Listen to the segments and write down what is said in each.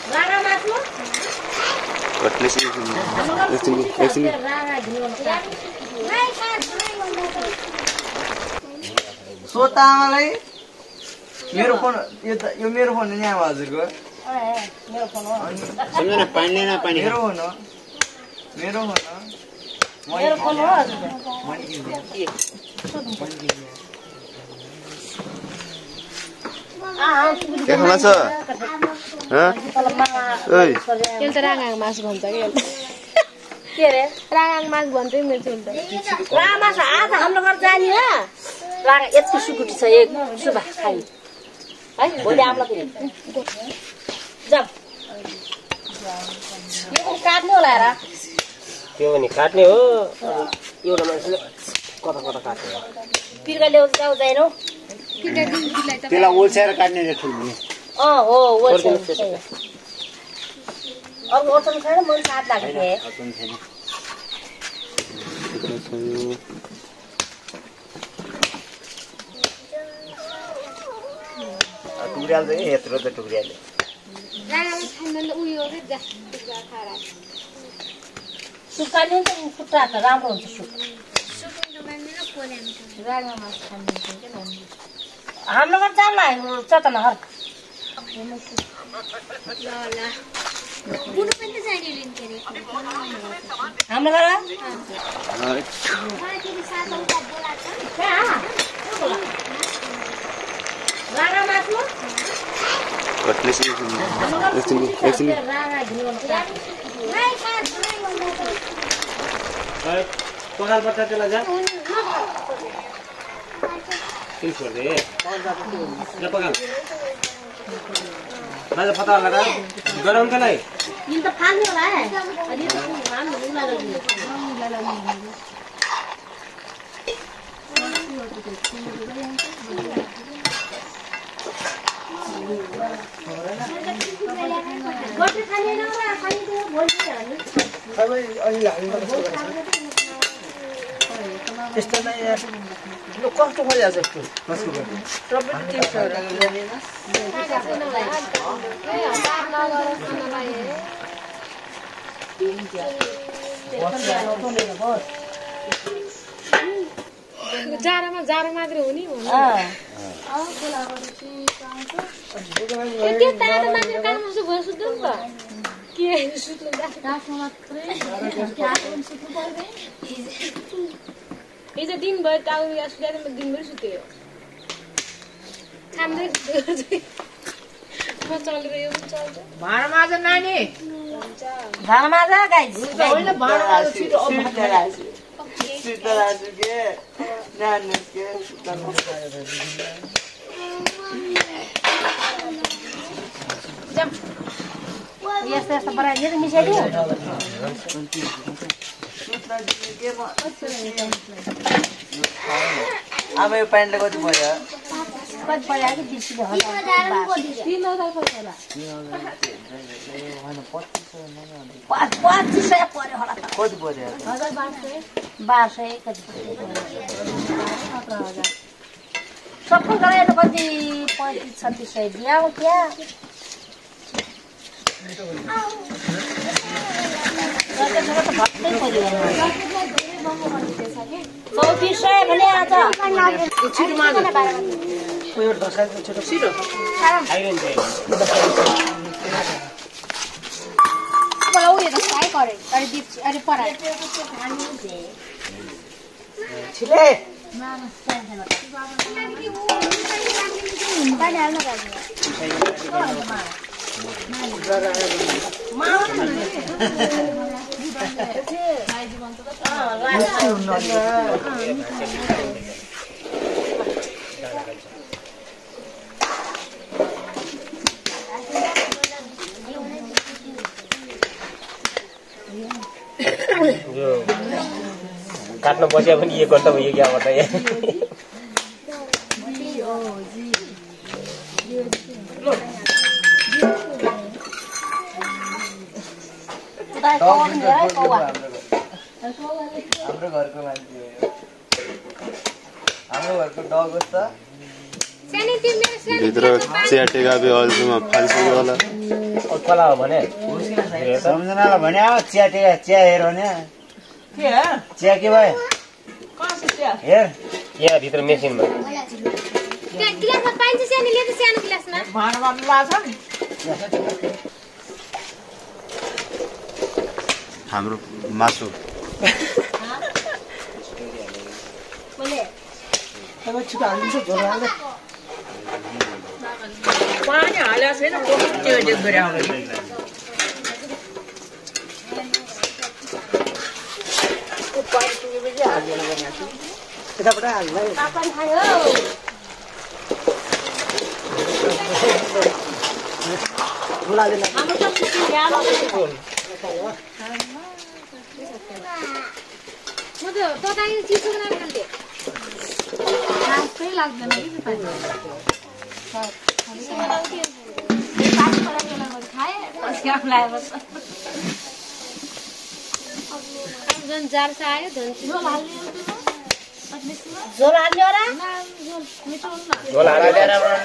रागा मासु कटले चाहिँ एकछिन सोतामालाई मेरो फोन यो मेरो फोन नि आमा हजुरको मेरो फोन हो सम्झना पानी मेरो फोन हो मेरो फोन हो मेरो फोन हो हजुर के खाना छ ओइ यसले त राङाङ मास भन्छ के रे राङाङ मास भन्छ मेरो चुल्ट रागा मासु आज हाम्रो घर जाने हो रागा यति सुकुटी छ एक सुबा खाइ है भोलि आम्ला फेरि जाऊ यो काट्ने होला र त्यो नि काट्ने हो एउटा मान्छेले कता कता काट्ने हो पिर्का ल्याउ जाऊ जाइनौ त्यसलाई ओछ्याएर काट्ने रे ठुल्ने हो ओछ्याउ अब ओछ्याउ छैन मैले साथ लागेको थिएँ टुक्रियाल चाहिँ यत्रो त टुक्रियाले सुक्खा नि त खुट्टा त राम्रो हुन्छ सुप हाम्रो घर जाऊँ न चतन हर हाम्रो घर रागा मासु कटले चाहिँ एकछिन पकाल बच्चा त्यसलाई जा किन छोड्दे ल पकाल राजा पता लगा गरम त्यसलाई इन त फाल्ने होला है अनि हामी उला लगियो गोटे खाने न र खाने त भोलि हामी सबै अलि हामी त्यस्तो नै यो कस्तो खोइरहेछ यस्तो कसको गर्नु सबै टेस्ट जाडो मात्रै हो नि हिजो दिनभरि टाउ सुत्दा दिनभरि सुत्यो खाँदै म चलेर यो पनि चल्छ भाँडामाजा नानी भाँडामाजा गाइस होइन भाँडामाजा छिटो यस्तो यस्तो बनाइदिएर मिसाइदियो अब यो प्यान्टले कति पर्यो कति पर्यो कि 20,000 पर्यो होला कति पर्यो 1200 कति सबै गरेर कति 35-36 दियाउ क्या भने आज छिटो माग उयो ढसाइ छिटो छिटो उयो त फ्राई गरे अरे पराए छिले पानी हाल्नु पर्छ काट्न बस्या पनि 1 घण्टा भयो क्या भन्दा हाम्रो घरको मान्छे हो हाम्रो घरको डग होस् त भित्र चिया टेकाबे अहिलेसम्म फालिसक्यो होला खोला हो भने सम्झनालाई भने चिया टेका चिया हेर भने चिया के भयो हेर यहाँ भित्र मेसिनमा गिलासमा पाइन्छ सानो लिएर सानो गिलासमा हाम्रो मासु पानी हालेको छैन त्यो गरे अगाडि झोल हाल्यो र झोल हालेर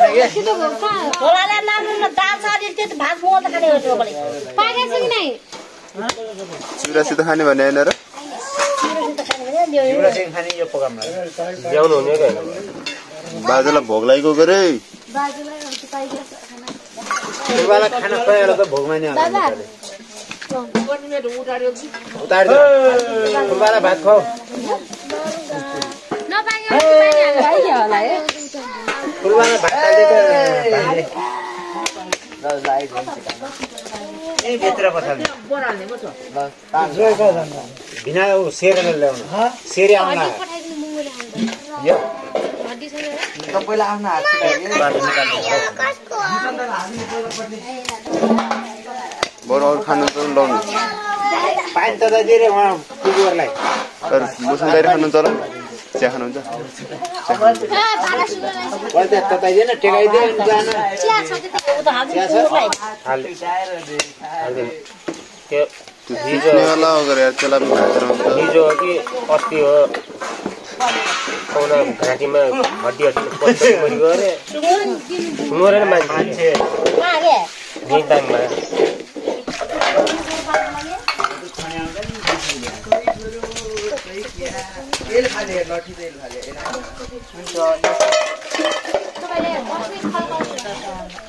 दाल छ अलि त्यो भात मोल त खाने हो भने पाकेको छ कि नै चिउरासित खाने भने होइन र एउटा चाहिँ खाने यो प्रोग्राममा ल्याउनु हुने कि होइन बाजेलाई भोग लागेको गरे फुलवाला खाना खुवाएर त भोगमा नि उतार फुलवाला भात खुवाऊ फुलवाला भात भित्र पठाल्नु बिना सेरेर ल्याउनु सेरे आउनु पहिला आफ्नो हात बरु अरू खानु त लाउनु पानी त दिएर उहाँ कुकुरलाई मुसुमदारी खानुहुन्छ होला चिया खानुहुन्छ तताइदिएन टेकाइदियो जान त्यो हिजोवाला हो गरे त्यसलाई पनि भाँचेर हुन्छ हिजो हो कि अस्ति हो पाउना घाँटीमा हड्डी मरेको अरे मरेर मान्छे दाङमा तेल खाले लठी तेल खाले